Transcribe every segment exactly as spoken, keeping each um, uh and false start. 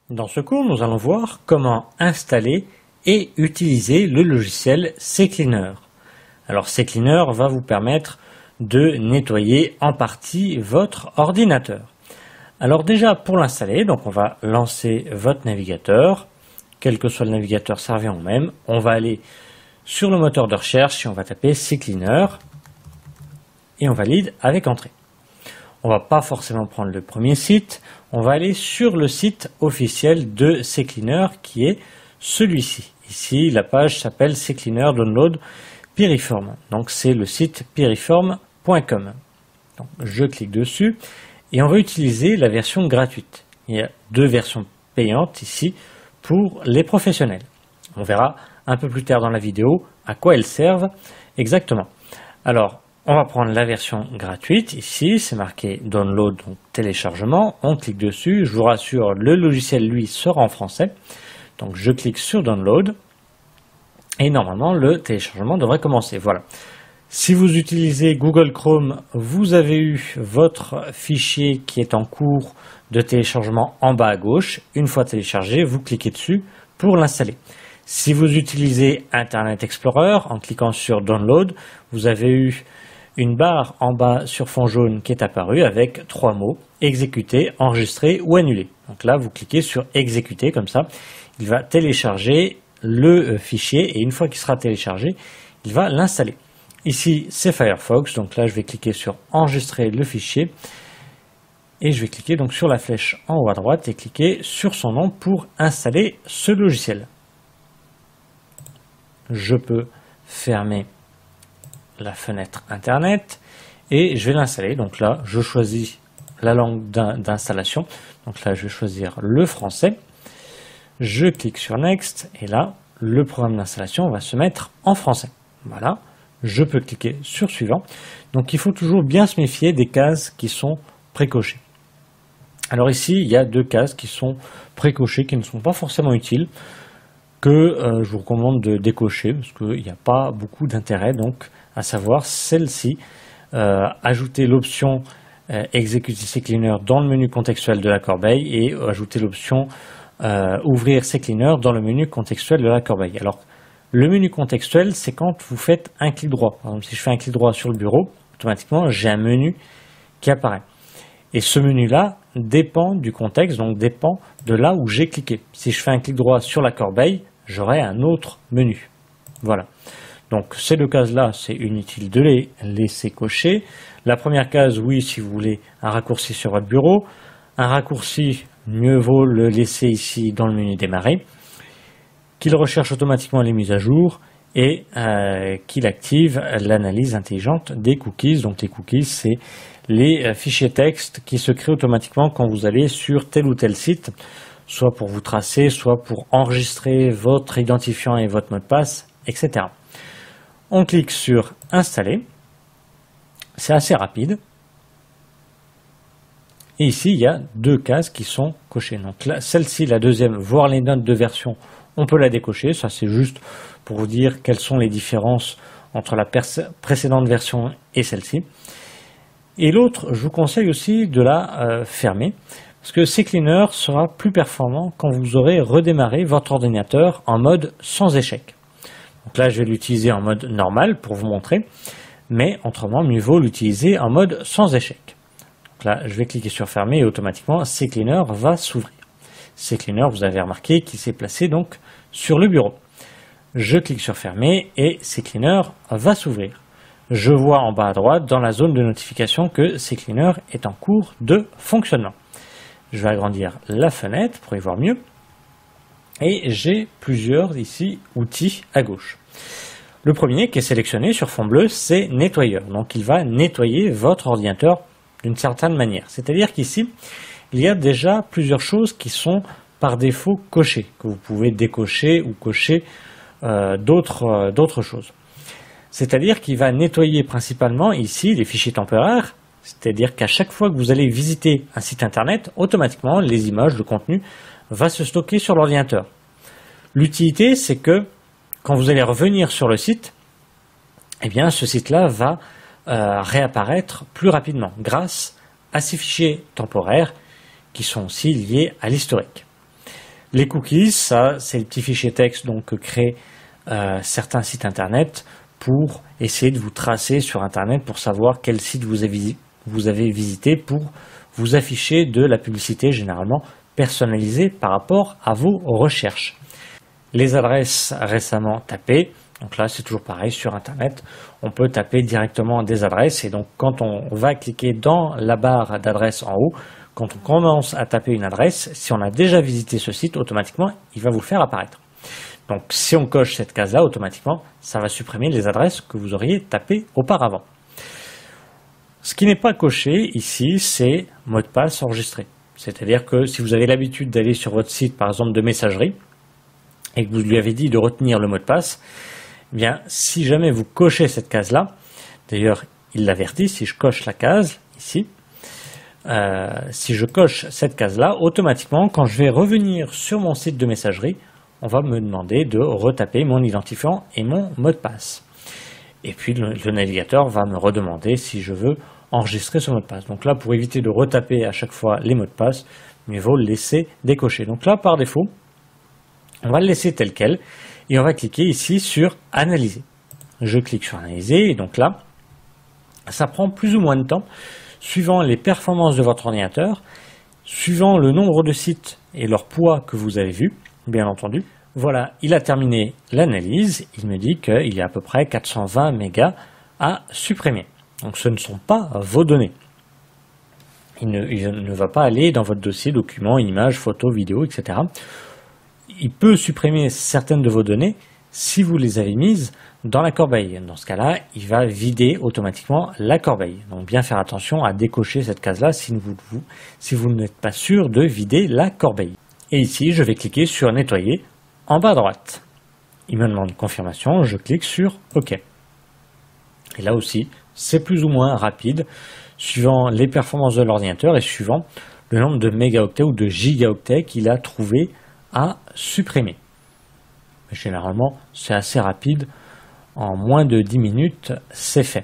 Dans ce cours, nous allons voir comment installer et utiliser le logiciel CCleaner. Alors CCleaner va vous permettre de nettoyer en partie votre ordinateur. Alors déjà pour l'installer, donc on va lancer votre navigateur, quel que soit le navigateur, ça revient au même. On va aller sur le moteur de recherche et on va taper CCleaner et on valide avec entrée. On ne va pas forcément prendre le premier site, on va aller sur le site officiel de CCleaner qui est celui-ci. Ici, la page s'appelle CCleaner Download Piriform. Donc c'est le site piriform point com. Donc, je clique dessus et on va utiliser la version gratuite. Il y a deux versions payantes ici pour les professionnels. On verra un peu plus tard dans la vidéo à quoi elles servent exactement. Alors, on va prendre la version gratuite, ici c'est marqué Download, donc téléchargement, on clique dessus, je vous rassure, le logiciel lui sera en français, donc je clique sur Download, et normalement le téléchargement devrait commencer, voilà. Si vous utilisez Google Chrome, vous avez eu votre fichier qui est en cours de téléchargement en bas à gauche, une fois téléchargé, vous cliquez dessus pour l'installer. Si vous utilisez Internet Explorer, en cliquant sur Download, vous avez eu une barre en bas sur fond jaune qui est apparue avec trois mots, exécuter, enregistrer ou annuler. Donc là, vous cliquez sur exécuter, comme ça, il va télécharger le fichier et une fois qu'il sera téléchargé, il va l'installer. Ici, c'est Firefox, donc là, je vais cliquer sur enregistrer le fichier et je vais cliquer donc sur la flèche en haut à droite et cliquer sur son nom pour installer ce logiciel. Je peux fermer la fenêtre internet et je vais l'installer. Donc là, je choisis la langue d'installation. Donc là, je vais choisir le français. Je clique sur Next et là, le programme d'installation va se mettre en français. Voilà. Je peux cliquer sur Suivant. Donc il faut toujours bien se méfier des cases qui sont précochées. Alors ici, il y a deux cases qui sont précochées, qui ne sont pas forcément utiles, que euh, je vous recommande de décocher parce qu'il n'y a pas beaucoup d'intérêt. Donc, à savoir celle-ci, euh, ajouter l'option euh, exécuter CCleaner dans le menu contextuel de la corbeille et ajouter l'option euh, ouvrir CCleaner dans le menu contextuel de la corbeille. Alors, le menu contextuel, c'est quand vous faites un clic droit. Par exemple, si je fais un clic droit sur le bureau, automatiquement, j'ai un menu qui apparaît. Et ce menu-là dépend du contexte, donc dépend de là où j'ai cliqué. Si je fais un clic droit sur la corbeille, j'aurai un autre menu. Voilà. Donc ces deux cases-là, c'est inutile de les laisser cocher. La première case, oui, si vous voulez un raccourci sur votre bureau. Un raccourci, mieux vaut le laisser ici dans le menu démarrer. Qu'il recherche automatiquement les mises à jour et euh, qu'il active l'analyse intelligente des cookies. Donc les cookies, c'est les fichiers texte qui se créent automatiquement quand vous allez sur tel ou tel site, soit pour vous tracer, soit pour enregistrer votre identifiant et votre mot de passe, et cetera. On clique sur Installer. C'est assez rapide. Et ici, il y a deux cases qui sont cochées. Donc là, celle-ci, la deuxième, voir les notes de version, on peut la décocher. Ça, c'est juste pour vous dire quelles sont les différences entre la précédente version et celle-ci. Et l'autre, je vous conseille aussi de la euh, fermer. Parce que CCleaner sera plus performant quand vous aurez redémarré votre ordinateur en mode sans échec. Donc là, je vais l'utiliser en mode normal pour vous montrer, mais autrement, mieux vaut l'utiliser en mode sans échec. Donc là, je vais cliquer sur fermer et automatiquement, CCleaner va s'ouvrir. CCleaner, vous avez remarqué qu'il s'est placé donc sur le bureau. Je clique sur fermer et CCleaner va s'ouvrir. Je vois en bas à droite dans la zone de notification que CCleaner est en cours de fonctionnement. Je vais agrandir la fenêtre pour y voir mieux. Et j'ai plusieurs ici outils à gauche. Le premier qui est sélectionné sur fond bleu, c'est nettoyeur. Donc il va nettoyer votre ordinateur d'une certaine manière. C'est-à-dire qu'ici, il y a déjà plusieurs choses qui sont par défaut cochées, que vous pouvez décocher ou cocher euh, d'autres euh, d'autres choses. C'est-à-dire qu'il va nettoyer principalement ici les fichiers temporaires. C'est-à-dire qu'à chaque fois que vous allez visiter un site internet, automatiquement, les images, le contenu va se stocker sur l'ordinateur. L'utilité, c'est que quand vous allez revenir sur le site, eh bien, ce site-là va euh, réapparaître plus rapidement grâce à ces fichiers temporaires qui sont aussi liés à l'historique. Les cookies, ça, c'est les petits fichiers texte donc, que créent euh, certains sites internet pour essayer de vous tracer sur internet pour savoir quel site vous avez, vous avez visité pour vous afficher de la publicité généralement personnalisée par rapport à vos recherches. Les adresses récemment tapées, donc là c'est toujours pareil sur internet, on peut taper directement des adresses et donc quand on va cliquer dans la barre d'adresse en haut, quand on commence à taper une adresse, si on a déjà visité ce site, automatiquement il va vous le faire apparaître. Donc si on coche cette case-là, automatiquement ça va supprimer les adresses que vous auriez tapées auparavant. Ce qui n'est pas coché ici, c'est mot de passe enregistré. C'est-à-dire que si vous avez l'habitude d'aller sur votre site par exemple de messagerie, et que vous lui avez dit de retenir le mot de passe, eh bien, si jamais vous cochez cette case-là, d'ailleurs, il l'avertit, si je coche la case, ici, euh, si je coche cette case-là, automatiquement, quand je vais revenir sur mon site de messagerie, on va me demander de retaper mon identifiant et mon mot de passe. Et puis, le, le navigateur va me redemander si je veux enregistrer ce mot de passe. Donc là, pour éviter de retaper à chaque fois les mots de passe, mieux vaut le laisser décoché. Donc là, par défaut, on va le laisser tel quel et on va cliquer ici sur analyser. Je clique sur analyser et donc là, ça prend plus ou moins de temps suivant les performances de votre ordinateur, suivant le nombre de sites et leur poids que vous avez vu, bien entendu. Voilà, il a terminé l'analyse, il me dit qu'il y a à peu près quatre cent vingt mégas à supprimer. Donc ce ne sont pas vos données. Il ne, il ne va pas aller dans votre dossier, documents, images, photos, vidéos, et cetera. Il peut supprimer certaines de vos données si vous les avez mises dans la corbeille. Dans ce cas-là, il va vider automatiquement la corbeille. Donc bien faire attention à décocher cette case-là si vous, vous, si vous n'êtes pas sûr de vider la corbeille. Et ici, je vais cliquer sur nettoyer en bas à droite. Il me demande confirmation, je clique sur OK. Et là aussi, c'est plus ou moins rapide, suivant les performances de l'ordinateur et suivant le nombre de mégaoctets ou de gigaoctets qu'il a trouvé à supprimer. Mais généralement, c'est assez rapide. En moins de dix minutes, c'est fait.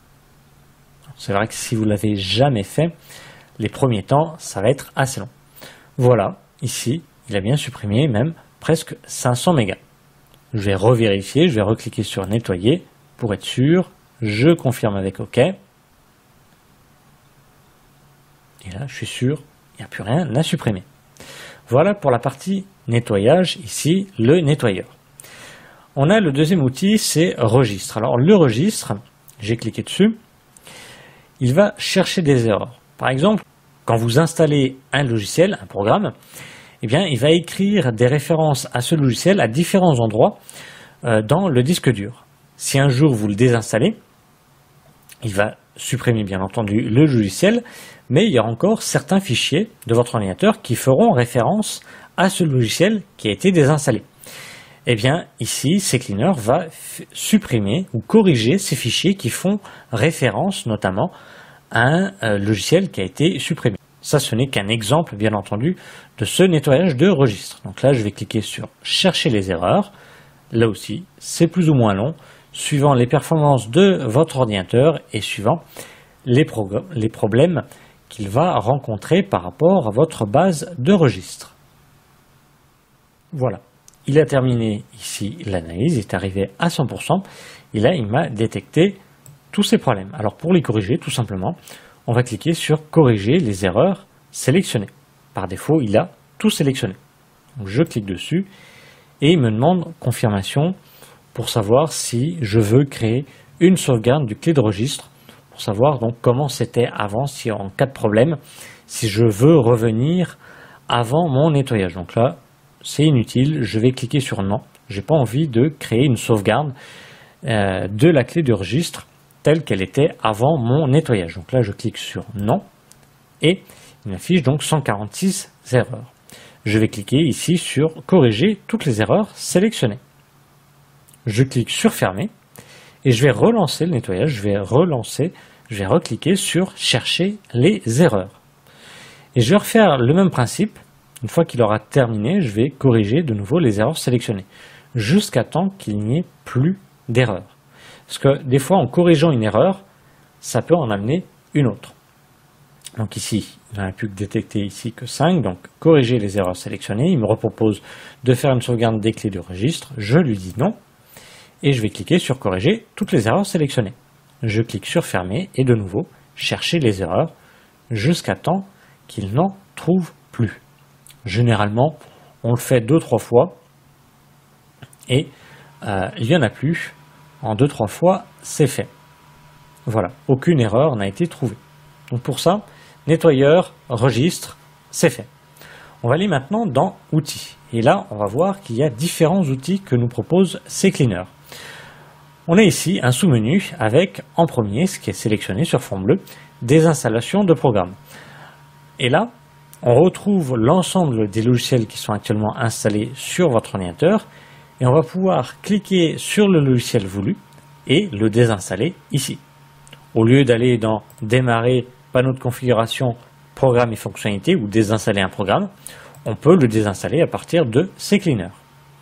C'est vrai que si vous ne l'avez jamais fait, les premiers temps, ça va être assez long. Voilà, ici, il a bien supprimé même presque cinq cents mégas. Je vais revérifier, je vais recliquer sur nettoyer pour être sûr. Je confirme avec OK. Et là, je suis sûr, il n'y a plus rien à supprimer. Voilà pour la partie nettoyage, ici le nettoyeur. On a le deuxième outil, c'est registre. Alors le registre, j'ai cliqué dessus, il va chercher des erreurs. Par exemple, quand vous installez un logiciel, un programme, eh bien, il va écrire des références à ce logiciel à différents endroits euh, dans le disque dur. Si un jour vous le désinstallez, il va supprimer bien entendu le logiciel, mais il y a encore certains fichiers de votre ordinateur qui feront référence à ce logiciel qui a été désinstallé. Eh bien, ici, CCleaner va supprimer ou corriger ces fichiers qui font référence notamment à un euh, logiciel qui a été supprimé. Ça, ce n'est qu'un exemple, bien entendu, de ce nettoyage de registre. Donc là, je vais cliquer sur « Chercher les erreurs ». Là aussi, c'est plus ou moins long, suivant les performances de votre ordinateur et suivant les, les problèmes qu'il va rencontrer par rapport à votre base de registre. Voilà, il a terminé ici l'analyse, il est arrivé à cent pour cent et là il m'a détecté tous ces problèmes. Alors pour les corriger, tout simplement, on va cliquer sur corriger les erreurs sélectionnées. Par défaut, il a tout sélectionné. Donc, je clique dessus et il me demande confirmation pour savoir si je veux créer une sauvegarde du clé de registre, pour savoir donc comment c'était avant, si en cas de problème, si je veux revenir avant mon nettoyage. Donc là, c'est inutile, je vais cliquer sur non. J'ai pas envie de créer une sauvegarde euh, de la clé de registre telle qu'elle était avant mon nettoyage. Donc là, je clique sur non et il m'affiche donc cent quarante-six erreurs. Je vais cliquer ici sur corriger toutes les erreurs sélectionnées. Je clique sur fermer et je vais relancer le nettoyage, je vais relancer, je vais recliquer sur chercher les erreurs. Et je vais refaire le même principe. Une fois qu'il aura terminé, je vais corriger de nouveau les erreurs sélectionnées jusqu'à temps qu'il n'y ait plus d'erreurs. Parce que des fois, en corrigeant une erreur, ça peut en amener une autre. Donc ici, il n'a plus que détecté ici que cinq, donc corriger les erreurs sélectionnées. Il me repropose de faire une sauvegarde des clés du registre. Je lui dis non. Et je vais cliquer sur corriger toutes les erreurs sélectionnées. Je clique sur fermer et de nouveau chercher les erreurs jusqu'à temps qu'il n'en trouve plus. Généralement, on le fait deux trois fois et euh, il n'y en a plus. En deux trois fois, c'est fait. Voilà, aucune erreur n'a été trouvée. Donc pour ça, nettoyeur, registre, c'est fait. On va aller maintenant dans outils. Et là, on va voir qu'il y a différents outils que nous propose CCleaner. On a ici un sous-menu avec en premier, ce qui est sélectionné sur fond bleu, des installations de programmes. Et là, on retrouve l'ensemble des logiciels qui sont actuellement installés sur votre ordinateur et on va pouvoir cliquer sur le logiciel voulu et le désinstaller ici. Au lieu d'aller dans démarrer, panneau de configuration, programme et fonctionnalités ou désinstaller un programme, on peut le désinstaller à partir de CCleaner.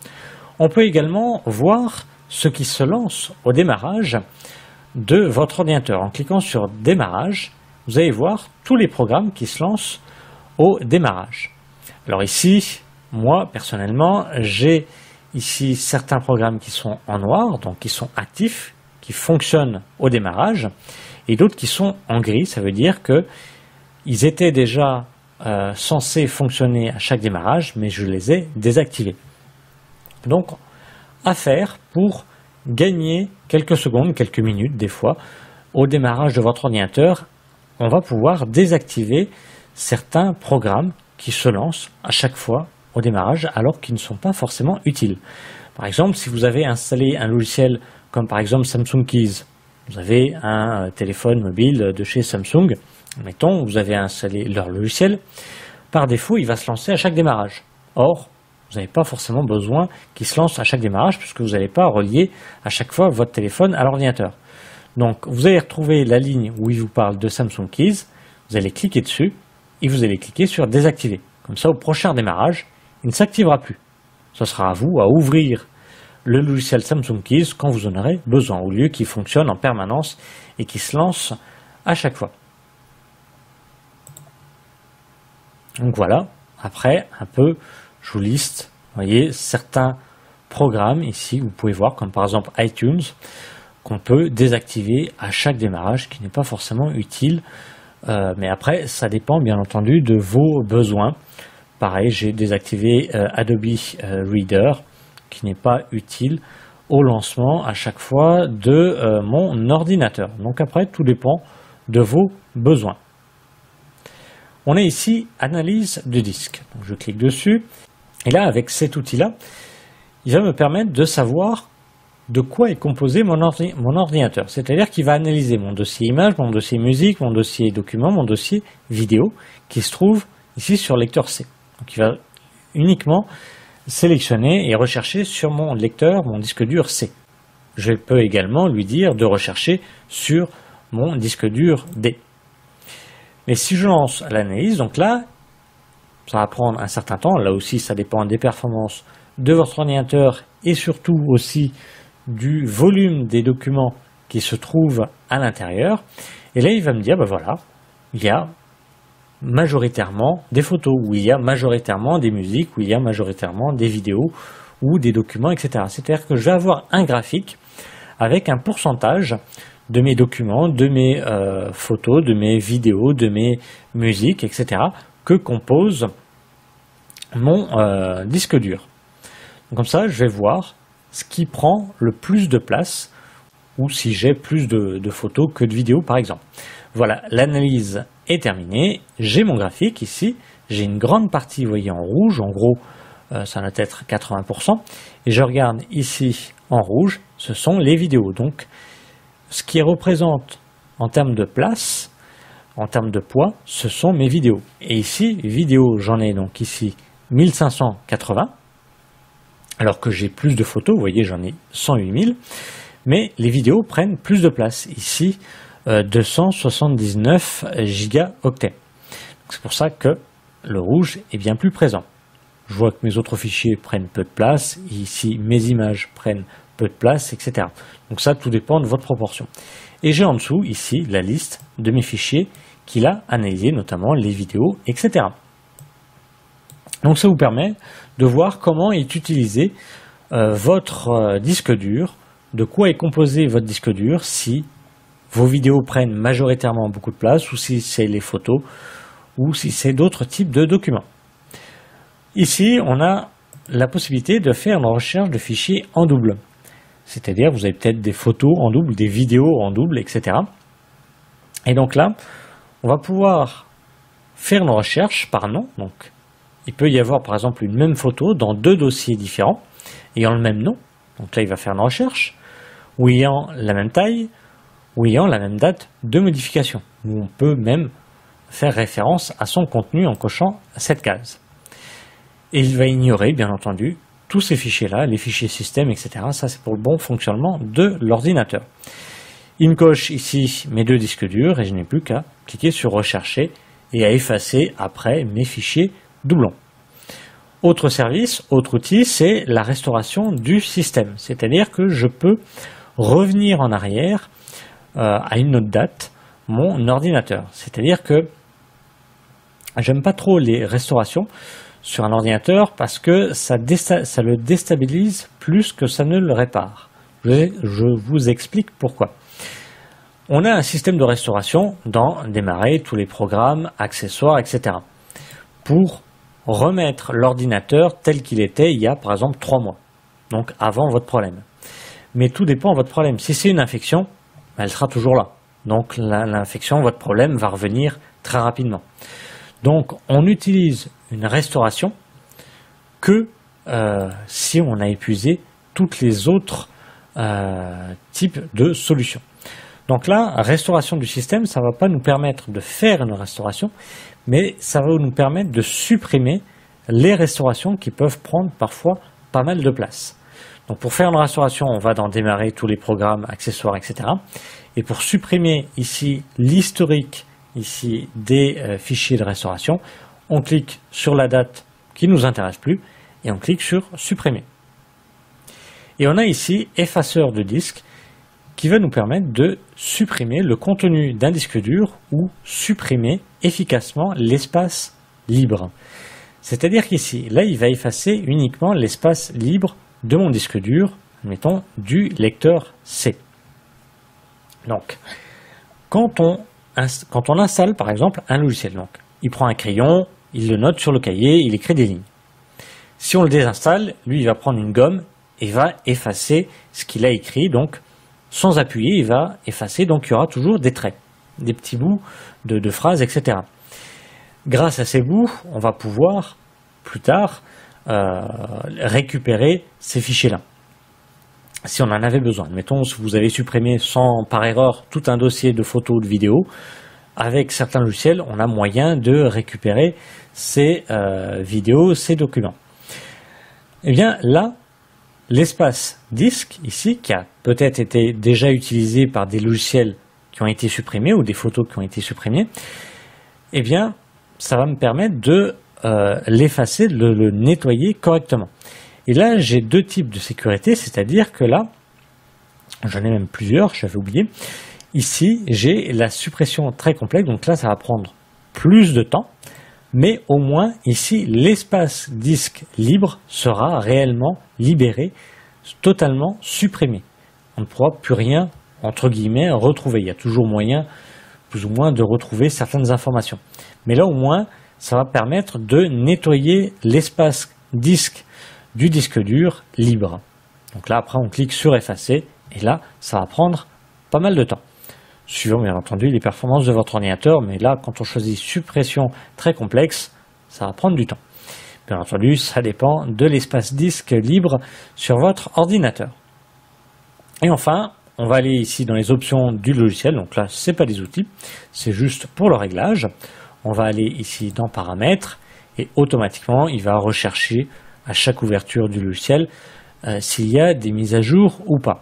On peut également voir ce qui se lance au démarrage de votre ordinateur. En cliquant sur démarrage, vous allez voir tous les programmes qui se lancent au démarrage. Alors ici, moi personnellement, j'ai ici certains programmes qui sont en noir, donc qui sont actifs, qui fonctionnent au démarrage, et d'autres qui sont en gris. Ça veut dire que ils étaient déjà euh, censés fonctionner à chaque démarrage, mais je les ai désactivés. Donc, à faire pour gagner quelques secondes, quelques minutes des fois, au démarrage de votre ordinateur, on va pouvoir désactiver certains programmes qui se lancent à chaque fois au démarrage alors qu'ils ne sont pas forcément utiles. Par exemple, si vous avez installé un logiciel comme par exemple Samsung Keys, vous avez un téléphone mobile de chez Samsung, mettons, vous avez installé leur logiciel, par défaut, il va se lancer à chaque démarrage. Or, vous n'avez pas forcément besoin qu'il se lance à chaque démarrage puisque vous n'allez pas relier à chaque fois votre téléphone à l'ordinateur. Donc, vous allez retrouver la ligne où il vous parle de Samsung Keys, vous allez cliquer dessus et vous allez cliquer sur désactiver. Comme ça, au prochain démarrage, il ne s'activera plus. Ce sera à vous à ouvrir le logiciel Samsung Keys quand vous en aurez besoin, au lieu qu'il fonctionne en permanence et qu'il se lance à chaque fois. Donc voilà, après, un peu, je vous liste, vous voyez, certains programmes ici, vous pouvez voir, comme par exemple iTunes, qu'on peut désactiver à chaque démarrage, qui n'est pas forcément utile. Euh, mais après, ça dépend bien entendu de vos besoins. Pareil, j'ai désactivé euh, Adobe euh, Reader, qui n'est pas utile au lancement à chaque fois de euh, mon ordinateur. Donc après, tout dépend de vos besoins. On a ici analyse de disque. Donc je clique dessus et là, avec cet outil-là, il va me permettre de savoir de quoi est composé mon, ordi mon ordinateur. C'est-à-dire qu'il va analyser mon dossier image, mon dossier musique, mon dossier document, mon dossier vidéo qui se trouve ici sur lecteur C. Donc il va uniquement sélectionner et rechercher sur mon lecteur, mon disque dur C. Je peux également lui dire de rechercher sur mon disque dur D. Mais si je lance l'analyse, donc là, ça va prendre un certain temps. Là aussi, ça dépend des performances de votre ordinateur et surtout aussi du volume des documents qui se trouvent à l'intérieur. Et là, il va me dire, ben voilà, il y a majoritairement des photos, où il y a majoritairement des musiques, où il y a majoritairement des vidéos ou des documents, et cetera. C'est-à-dire que je vais avoir un graphique avec un pourcentage de mes documents, de mes euh, photos, de mes vidéos, de mes musiques, et cetera que compose mon euh, disque dur. Donc comme ça, je vais voir ce qui prend le plus de place ou si j'ai plus de, de photos que de vidéos par exemple. Voilà, l'analyse est terminée. J'ai mon graphique ici. J'ai une grande partie, vous voyez, en rouge. En gros, euh, ça doit être quatre-vingts pour cent. Et je regarde ici en rouge, ce sont les vidéos. Donc, ce qui représente en termes de place, en termes de poids, ce sont mes vidéos. Et ici, vidéos, j'en ai donc ici mille cinq cent quatre-vingts, alors que j'ai plus de photos, vous voyez, j'en ai cent huit mille, mais les vidéos prennent plus de place. Ici, euh, deux cent soixante-dix-neuf gigaoctets. C'est pour ça que le rouge est bien plus présent. Je vois que mes autres fichiers prennent peu de place, ici mes images prennent peu de place, et cetera. Donc ça, tout dépend de votre proportion. Et j'ai en dessous, ici, la liste de mes fichiers qu'il a analysées, notamment les vidéos, et cetera. Donc ça vous permet de voir comment est utilisé euh, votre euh, disque dur, de quoi est composé votre disque dur, si vos vidéos prennent majoritairement beaucoup de place, ou si c'est les photos, ou si c'est d'autres types de documents. Ici, on a la possibilité de faire une recherche de fichiers en double. C'est-à-dire, vous avez peut-être des photos en double, des vidéos en double, et cetera. Et donc là, on va pouvoir faire une recherche par nom. Donc, il peut y avoir par exemple une même photo dans deux dossiers différents, ayant le même nom. Donc là, il va faire une recherche, ou ayant la même taille, ou ayant la même date de modification. Ou on peut même faire référence à son contenu en cochant cette case. Et il va ignorer, bien entendu, tous ces fichiers-là, les fichiers système, et cetera. Ça, c'est pour le bon fonctionnement de l'ordinateur. Il me coche ici mes deux disques durs et je n'ai plus qu'à cliquer sur rechercher et à effacer après mes fichiers doublons. Autre service, autre outil, c'est la restauration du système. C'est-à-dire que je peux revenir en arrière euh, à une autre date mon ordinateur. C'est-à-dire que j'aime pas trop les restaurations sur un ordinateur parce que ça, ça le déstabilise plus que ça ne le répare. Je, je vous explique pourquoi. On a un système de restauration dans Démarrer, tous les programmes, accessoires, et cetera. Pour remettre l'ordinateur tel qu'il était il y a par exemple trois mois, donc avant votre problème. Mais tout dépend de votre problème. Si c'est une infection, elle sera toujours là. Donc l'infection, votre problème va revenir très rapidement. Donc on utilise une restauration que euh, si on a épuisé toutes les autres euh, types de solutions. Donc là, restauration du système, ça ne va pas nous permettre de faire une restauration, mais ça va nous permettre de supprimer les restaurations qui peuvent prendre parfois pas mal de place. Donc pour faire une restauration, on va dans Démarrer, tous les programmes, accessoires, et cetera. Et pour supprimer ici l'historique ici des euh, fichiers de restauration, on clique sur la date qui ne nous intéresse plus et on clique sur supprimer. Et on a ici effaceur de disque qui va nous permettre de supprimer le contenu d'un disque dur ou supprimer efficacement l'espace libre. C'est-à-dire qu'ici, là, il va effacer uniquement l'espace libre de mon disque dur, mettons, du lecteur C. Donc, quand on, quand on installe, par exemple, un logiciel, donc, il prend un crayon, il le note sur le cahier, il écrit des lignes. Si on le désinstalle, lui, il va prendre une gomme et va effacer ce qu'il a écrit, donc, sans appuyer, il va effacer, donc il y aura toujours des traits, des petits bouts de, de phrases, et cetera. Grâce à ces bouts, on va pouvoir, plus tard, euh, récupérer ces fichiers-là, si on en avait besoin. Mettons, si vous avez supprimé sans, par erreur tout un dossier de photos ou de vidéos, avec certains logiciels, on a moyen de récupérer ces euh, vidéos, ces documents. Eh bien, là, l'espace disque, ici, qui a peut-être été déjà utilisé par des logiciels qui ont été supprimés ou des photos qui ont été supprimées, eh bien, ça va me permettre de euh, l'effacer, de le, le nettoyer correctement. Et là, j'ai deux types de sécurité, c'est-à-dire que là, j'en ai même plusieurs, j'avais oublié. Ici, j'ai la suppression très complète, donc là, ça va prendre plus de temps. Mais au moins, ici, l'espace disque libre sera réellement libéré, totalement supprimé. On ne pourra plus rien, entre guillemets, retrouver. Il y a toujours moyen, plus ou moins, de retrouver certaines informations. Mais là, au moins, ça va permettre de nettoyer l'espace disque du disque dur libre. Donc là, après, on clique sur effacer, et là, ça va prendre pas mal de temps. Suivant bien entendu les performances de votre ordinateur, mais là, quand on choisit suppression très complexe, ça va prendre du temps. Bien entendu, ça dépend de l'espace disque libre sur votre ordinateur. Et enfin, on va aller ici dans les options du logiciel, donc là, ce n'est pas des outils, c'est juste pour le réglage. On va aller ici dans Paramètres, et automatiquement, il va rechercher à chaque ouverture du logiciel euh, s'il y a des mises à jour ou pas.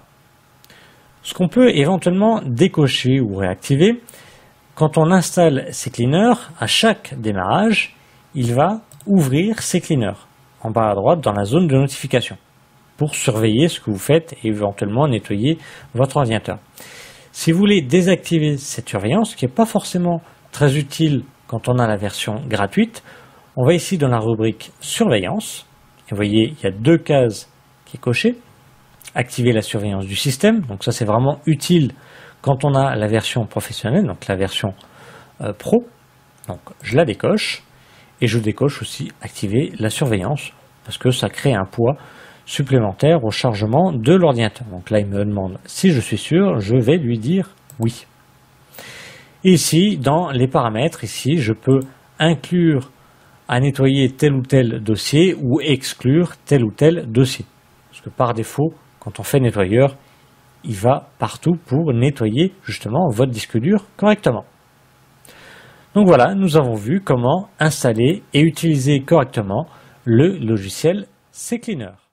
Ce qu'on peut éventuellement décocher ou réactiver, quand on installe CCleaner, à chaque démarrage, il va ouvrir CCleaner en bas à droite dans la zone de notification pour surveiller ce que vous faites et éventuellement nettoyer votre ordinateur. Si vous voulez désactiver cette surveillance, qui n'est pas forcément très utile quand on a la version gratuite. On va ici dans la rubrique surveillance. Et vous voyez, il y a deux cases qui est cochée. Activer la surveillance du système. Donc ça, c'est vraiment utile quand on a la version professionnelle, donc la version euh, pro. Donc je la décoche. Et je décoche aussi activer la surveillance parce que ça crée un poids supplémentaire au chargement de l'ordinateur. Donc là, il me demande si je suis sûr, je vais lui dire oui. Et ici, dans les paramètres, ici, je peux inclure à nettoyer tel ou tel dossier ou exclure tel ou tel dossier. Parce que par défaut, quand on fait nettoyeur, il va partout pour nettoyer justement votre disque dur correctement. Donc voilà, nous avons vu comment installer et utiliser correctement le logiciel CCleaner.